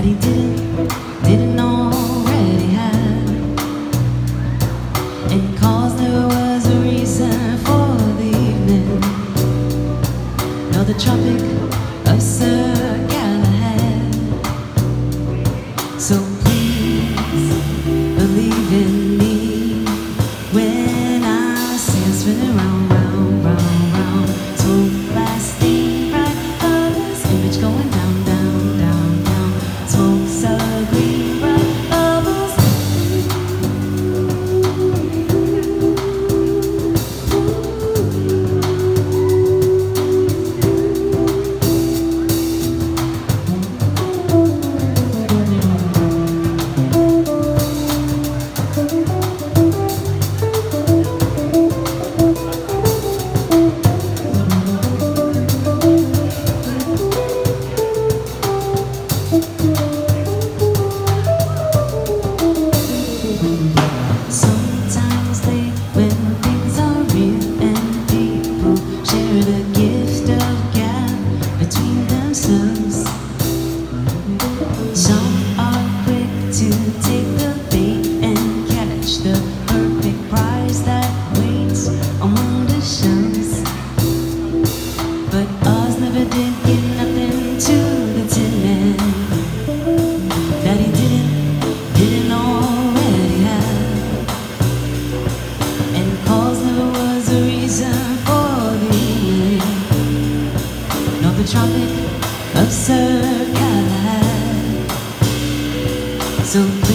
he didn't already have. And cause there was a reason for the evening, nor the Tropic of Sir Galahad. So please believe in me when I see us spinning round, round, round, round. Smoke blasting bright colors, image going down, down, down, down. Smoke's a green bright bubbles. Sometimes late when things are real and people share the gift of gab between themselves. Some are quick to take the bait and catch the perfect prize that waits among the shelves. But ours never did get nothing to the Tin Man that he didn't already have. And cause never was a reason for the evening, nor the Tropic of Sir Galahad. So